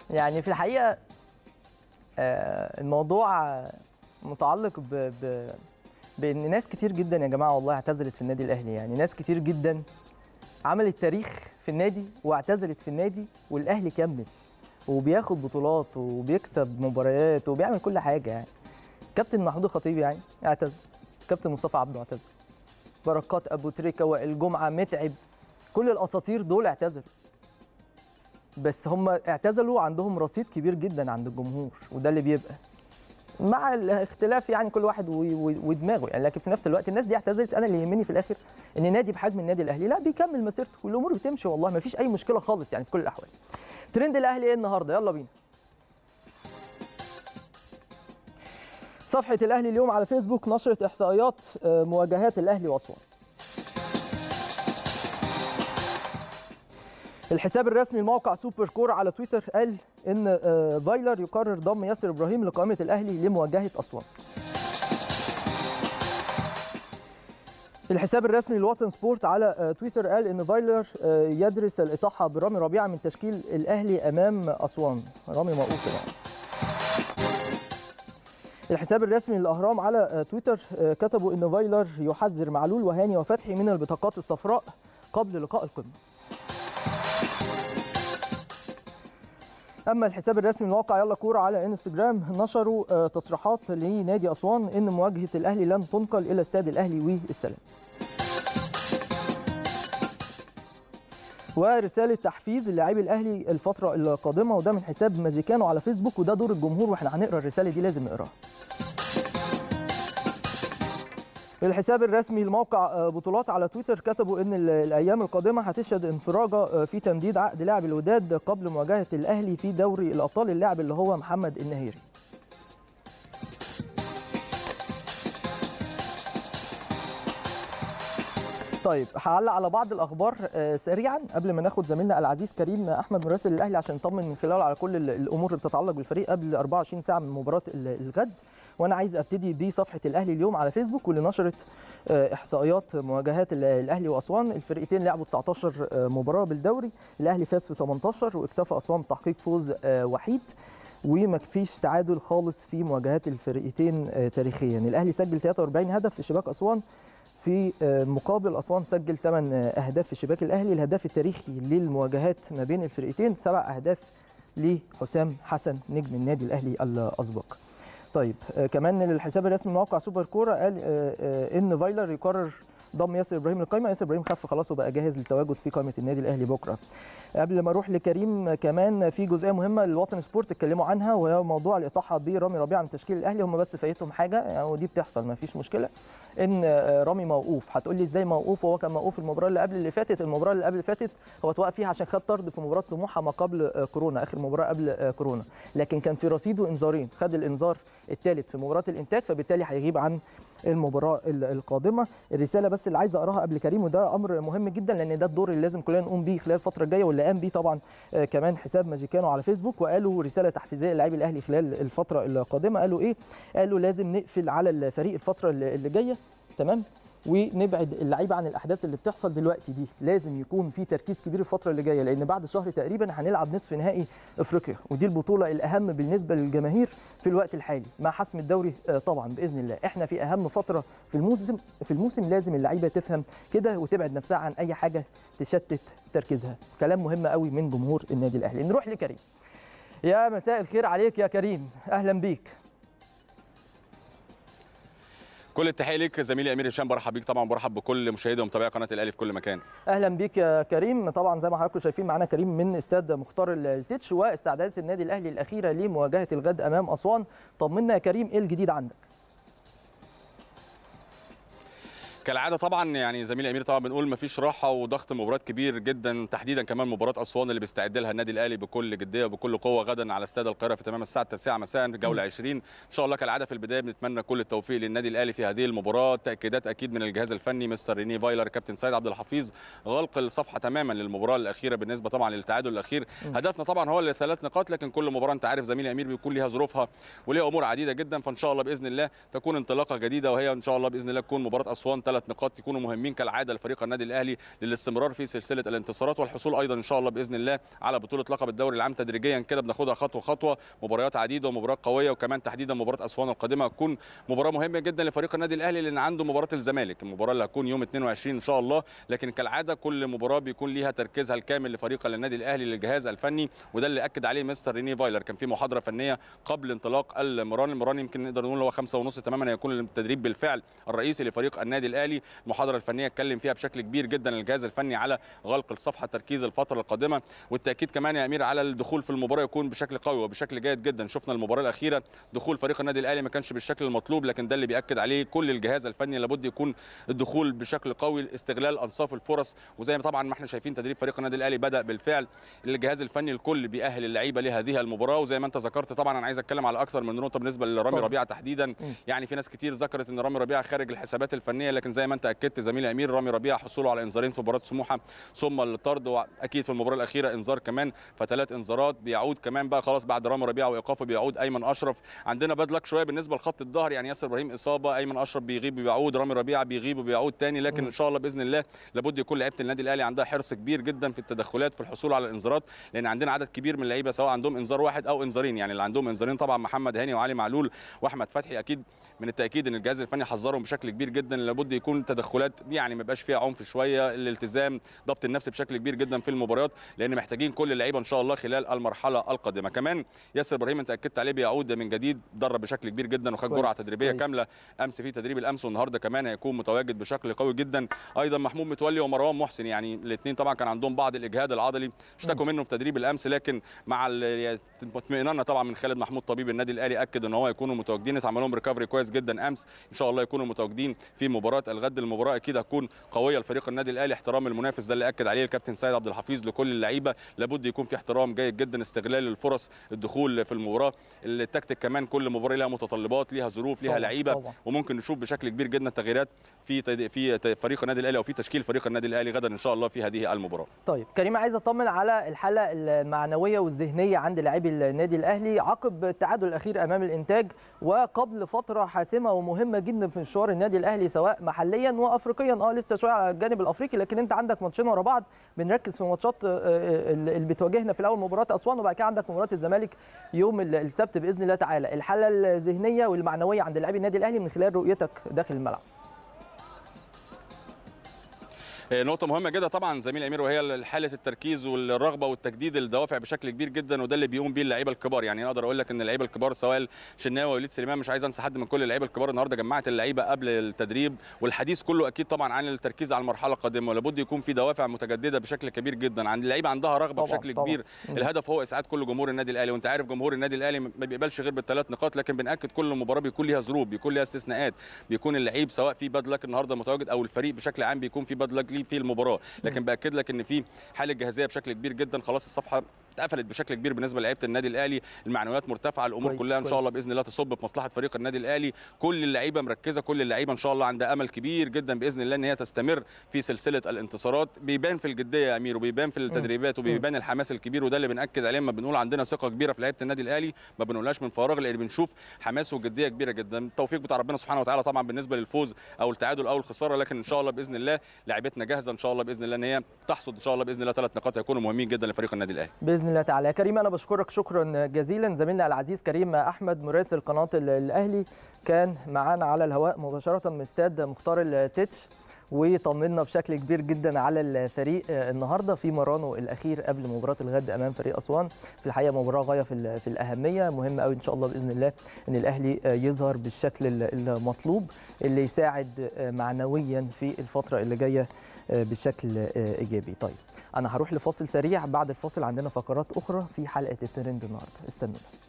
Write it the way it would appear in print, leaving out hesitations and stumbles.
يعني في الحقيقه الموضوع متعلق بان ناس كتير جدا يا جماعه والله اعتزلت في النادي الاهلي. يعني ناس كتير جدا عملت تاريخ في النادي واعتزلت في النادي، والاهلي كمل وبياخد بطولات وبيكسب مباريات وبيعمل كل حاجه. يعني كابتن محمود الخطيب يعني اعتزل، كابتن مصطفى عبده اعتزل، بركات ابو تريكه، وائل جمعه، متعب، كل الاساطير دول اعتزلوا. بس هم اعتزلوا عندهم رصيد كبير جدا عند الجمهور، وده اللي بيبقى مع الاختلاف يعني كل واحد ودماغه يعني. لكن في نفس الوقت الناس دي اعتزلت، انا اللي يهمني في الاخر ان نادي بحجم النادي الاهلي لا بيكمل مسيرته والامور بتمشي، والله ما فيش اي مشكله خالص يعني في كل الاحوال. ترند الاهلي ايه النهارده؟ يلا بينا. صفحه الاهلي اليوم على فيسبوك نشرت احصائيات مواجهات الاهلي واسوان. الحساب الرسمي لموقع سوبر كور على تويتر قال ان فايلر يقرر ضم ياسر ابراهيم لقائمه الاهلي لمواجهه اسوان. الحساب الرسمي للوطن سبورت على تويتر قال ان فايلر يدرس الاطاحه برامي ربيعه من تشكيل الاهلي امام اسوان. رامي موقوف يعني. الحساب الرسمي للاهرام على تويتر كتبوا ان فايلر يحذر معلول وهاني وفتحي من البطاقات الصفراء قبل لقاء القمه. اما الحساب الرسمي لموقع يلا كوره على انستجرام نشروا تصريحات لنادي اسوان ان مواجهه الاهلي لن تنقل الى استاد الاهلي والسلام. ورساله تحفيز للاعبي الاهلي الفتره القادمه، وده من حساب ماجيكانو على فيسبوك، وده دور الجمهور واحنا هنقرا الرساله دي لازم نقراها. الحساب الرسمي لموقع بطولات على تويتر كتبوا ان الايام القادمه هتشهد انفراجه في تمديد عقد لاعب الوداد قبل مواجهه الاهلي في دوري الابطال، اللاعب اللي هو محمد النهيري. طيب هعلق على بعض الاخبار سريعا قبل ما ناخد زميلنا العزيز كريم احمد مراسل الاهلي عشان نطمن من خلاله على كل الامور اللي بتتعلق بالفريق قبل 24 ساعه من مباراه الغد. وانا عايز ابتدي بصفحه الاهلي اليوم على فيسبوك واللي نشرت احصائيات مواجهات الاهلي واسوان. الفرقتين لعبوا 19 مباراه بالدوري، الاهلي فاز في 18 واكتفى اسوان بتحقيق فوز وحيد، وما فيش تعادل خالص في مواجهات الفرقتين تاريخيا. الاهلي سجل 43 هدف في شباك اسوان، في مقابل اسوان سجل 8 اهداف في شباك الاهلي. الهداف التاريخي للمواجهات ما بين الفرقتين 7 اهداف لحسام حسن نجم النادي الاهلي الاسبق. طيب كمان الحساب الرسمي موقع سوبر كوره قال ان فايلر يقرر ضم ياسر ابراهيم للقائمه. ياسر ابراهيم خف خلاص وبقى جاهز للتواجد في قائمه النادي الاهلي بكره. قبل ما اروح لكريم كمان في جزئيه مهمه للوطن سبورت اتكلموا عنها، وهي موضوع الاطاحه برامي ربيعه من تشكيل الاهلي. هم بس فايتهم حاجه يعني، ودي بتحصل ما فيش مشكله، ان رامي موقوف. هتقول لي ازاي موقوف وهو كان موقوف المباراه اللي قبل اللي فاتت؟ المباراه اللي قبل اللي فاتت هو توقف فيها عشان خد طرد في مباراه سموحه ما قبل كورونا، اخر مباراه قبل كورونا، لكن كان في رصيده انذارين، خد الانذار الثالث في مباراه الانتاج، فبالتالي هيغيب عن المباراه القادمه. الرساله بس اللي عايز اقراها قبل كريم، وده امر مهم جدا لان ده الدور اللي لازم كلنا نقوم بيه خلال الفتره الجايه، واللي قام بيه طبعا كمان حساب ماجيكانو على فيسبوك، وقالوا رساله تحفيزيه للاعبي الاهلي خلال الفتره القادمه. قالوا ايه؟ قالوا لازم نقفل على الفريق الفتره اللي جايه، تمام، ونبعد اللعيبه عن الاحداث اللي بتحصل دلوقتي دي. لازم يكون في تركيز كبير الفتره اللي جايه، لان بعد شهر تقريبا هنلعب نصف نهائي افريقيا، ودي البطوله الاهم بالنسبه للجماهير في الوقت الحالي مع حسم الدوري طبعا باذن الله. احنا في اهم فتره في الموسم لازم اللعيبه تفهم كده وتبعد نفسها عن اي حاجه تشتت تركيزها. كلام مهم قوي من جمهور النادي الاهلي. نروح لكريم. يا مساء الخير عليك يا كريم، اهلا بيك. كل التحيه ليك زميلي امير هشام، برحب بيك طبعا، برحب بكل مشاهدي ومتابعي قناه الاهلي في كل مكان. اهلا بيك يا كريم. طبعا زي ما حضراتكم شايفين معانا كريم من استاد مختار التتش واستعدادات النادي الاهلي الاخيره لمواجهه الغد امام اسوان. طمنا يا كريم ايه الجديد عندك؟ كالعاده طبعا يعني زميلي امير طبعا بنقول مفيش راحه وضغط مباريات كبير جدا، تحديدا كمان مباراه اسوان اللي بيستعد لها النادي الاهلي بكل جديه وبكل قوه غدا على استاد القاهره في تمام الساعه 9 مساء جوله 20. ان شاء الله كالعاده في البدايه بنتمنى كل التوفيق للنادي الاهلي في هذه المباراه. تاكيدات اكيد من الجهاز الفني مستر ريني فايلر كابتن سيد عبد الحفيظ، غلق الصفحه تماما للمباراه الاخيره بالنسبه طبعا للتعادل الاخير. هدفنا طبعا هو الثلاث نقاط، لكن كل مباراه انت عارف زميلي امير بيكون ليها ظروفها وليها امور عديده جدا، فان شاء الله باذن الله تكون انطلاقه جديده، وهي ان شاء الله باذن الله تكون مباراه اسوان ال3 نقاط يكونوا مهمين كالعاده لفريق النادي الاهلي للاستمرار في سلسله الانتصارات والحصول ايضا ان شاء الله باذن الله على بطوله لقب الدوري العام تدريجيا كده، بناخدها خطوه خطوه، مباريات عديده ومباريات قويه، وكمان تحديدا مباراه اسوان القادمه هتكون مباراه مهمه جدا لفريق النادي الاهلي لان عنده مباراه الزمالك، المباراه اللي هتكون يوم 22 ان شاء الله. لكن كالعاده كل مباراه بيكون ليها تركيزها الكامل لفريق النادي الاهلي للجهاز الفني، وده اللي اكد عليه مستر ريني فايلر. كان في محاضره فنيه قبل انطلاق المران يمكن نقدر نقول هو 5:30 تماما هيكون التدريب بالفعل الرئيسي لفريق النادي الاهلي. المحاضره الفنيه اتكلم فيها بشكل كبير جدا الجهاز الفني على غلق الصفحه، تركيز الفتره القادمه، والتاكيد كمان يا امير على الدخول في المباراه يكون بشكل قوي وبشكل جيد جدا. شفنا المباراه الاخيره دخول فريق النادي الاهلي ما كانش بالشكل المطلوب، لكن ده اللي بياكد عليه كل الجهاز الفني، لابد يكون الدخول بشكل قوي، استغلال انصاف الفرص. وزي ما طبعا ما احنا شايفين تدريب فريق النادي الاهلي بدا بالفعل، الجهاز الفني الكل بيأهل اللعيبه لهذه المباراه. وزي ما انت ذكرت طبعا انا عايز اتكلم على اكثر من نقطه بالنسبه لرامي ربيعه تحديدا. يعني في ناس كتير ذكرت ان رامي ربيعه خارج الحسابات الفنيه، لكن زي ما انت اكدت زميلي امير، رامي ربيعه حصوله على انذارين في مباراه سموحه ثم الطرد، واكيد في المباراه الاخيره انذار كمان، ف3 انذارات. بيعود كمان بقى خلاص بعد رامي ربيعه وايقافه بيعود ايمن اشرف. عندنا باد لك شويه بالنسبه لخط الظهر، يعني ياسر ابراهيم اصابه، ايمن اشرف بيغيب وبيعود، رامي ربيعه بيغيب وبيعود تاني. لكن ان شاء الله باذن الله لابد يكون لعيبه النادي الاهلي عندها حرص كبير جدا في التدخلات في الحصول على الانذارات، لان عندنا عدد كبير من اللعيبه سواء عندهم انذار واحد او انذارين. يعني اللي عندهم انذارين طبعا محمد هاني وعلي معلول واحمد فتحي، اكيد من التاكيد ان الجهاز الفني حذرهم بشكل كبير جدا، لابد يكون تدخلات يعني ما يبقاش فيها عنف شويه، الالتزام، ضبط النفس بشكل كبير جدا في المباريات، لان محتاجين كل اللعيبه ان شاء الله خلال المرحله القادمه. كمان ياسر ابراهيم انت اكدت عليه بيعود من جديد، درب بشكل كبير جدا وخد جرعه تدريبيه كامله امس في تدريب الامس، والنهارده كمان هيكون متواجد بشكل قوي جدا. ايضا محمود متولي ومروان محسن، يعني الاثنين طبعا كان عندهم بعض الاجهاد العضلي اشتكوا منه في تدريب الامس، لكن مع اطمئناننا طبعا من خالد محمود طبيب النادي الاهلي اكد ان هو يكونوا متواجدين، اتعمل لهم ريكفري كويس جدا امس، ان شاء الله يكونوا متواجدين في مباراه الغد. المباراه اكيد هتكون قويه لفريق النادي الاهلي، احترام المنافس ده اللي اكد عليه الكابتن سيد عبد الحفيظ لكل اللعيبه، لابد يكون في احترام جيد جدا، استغلال الفرص، الدخول في المباراه، التكتيك كمان كل مباراه لها متطلبات، ليها ظروف، ليها لعيبه، وممكن نشوف بشكل كبير جدا تغييرات في فريق النادي الاهلي او في تشكيل فريق النادي الاهلي غدا ان شاء الله في هذه المباراه. طيب كريم، عايز اطمن على الحاله المعنويه والذهنيه عند لاعبي النادي الاهلي عقب التعادل الاخير امام الانتاج، وقبل فتره حاسمه ومهمه جدا في مشوار النادي الاهلي سواء محليا وافريقيا. لسه شويه على الجانب الافريقي، لكن انت عندك ماتشين ورا بعض، بنركز في ماتشات اللي بتواجهنا في الاول مباراه اسوان، وبعد كده عندك مباراه الزمالك يوم السبت باذن الله تعالى. الحاله الذهنيه والمعنويه عند لاعبي النادي الاهلي من خلال رؤيتك داخل الملعب. نقطة مهمة جدا طبعا زميل امير، وهي حالة التركيز والرغبة والتجديد الدوافع بشكل كبير جدا، وده اللي بيقوم بيه اللعيبة الكبار. يعني اقدر اقول لك ان اللعيبة الكبار سواء الشناوي ووليد سليمان، مش عايز انسى حد من كل اللعيبة الكبار، النهارده جمعت اللعيبة قبل التدريب، والحديث كله اكيد طبعا عن التركيز على المرحلة القادمة، ولابد يكون في دوافع متجددة بشكل كبير جدا عند اللعيبة، عندها رغبة بشكل كبير. الهدف هو اسعاد كل جمهور النادي الاهلي، وانت عارف جمهور النادي الاهلي ما بيقبلش غير بالثلاث نقاط، لكن بنأكد كل مباراة بيكون ليها ظروف، بيكون ليها استثناءات، بيكون اللعيب سواء في باد لك النهارده متواجد او الفريق بشكل عام بيكون في باد لك ليه في المباراة، لكن باكد لك ان في حاله جاهزيه بشكل كبير جدا. خلاص الصفحه اتقفلت بشكل كبير بالنسبه لعيبه النادي الاهلي، المعنويات مرتفعه، الامور كلها ان شاء الله باذن الله تصب في مصلحه فريق النادي الاهلي، كل اللعيبه مركزه، كل اللعيبه ان شاء الله عندها امل كبير جدا باذن الله ان هي تستمر في سلسله الانتصارات. بيبان في الجديه يا امير، وبيبان في التدريبات، وبيبان الحماس الكبير، وده اللي بناكد عليه لما بنقول عندنا ثقه كبيره في لعيبه النادي الاهلي، ما بنقولهاش من فراغ، لان بنشوف حماس وجديه كبيره جدا. التوفيق بتاع ربنا سبحانه وتعالى طبعا بالنسبه للفوز او التعادل او الخساره، لكن ان شاء الله باذن الله لعيبتنا جاهزه ان شاء الله باذن الله ان هي تحصد ان شاء الله باذن الله 3 نقاط هيكونوا مهمين جدا لفريق النادي الاهلي باذن الله تعالى. يا كريم انا بشكرك شكرا جزيلا، زميلنا العزيز كريم احمد مراسل قناه الاهلي كان معانا على الهواء مباشره من استاد مختار التتش، وطمنا بشكل كبير جدا على الفريق النهارده في مرانه الاخير قبل مباراه الغد امام فريق اسوان. في الحقيقه مباراه غايه في الاهميه، مهمه قوي ان شاء الله باذن الله ان الاهلي يظهر بالشكل المطلوب اللي يساعد معنويا في الفتره اللي جايه بشكل ايجابي. طيب انا هروح لفاصل سريع، بعد الفاصل عندنا فقرات اخرى في حلقه الترند النهارده، استنونا.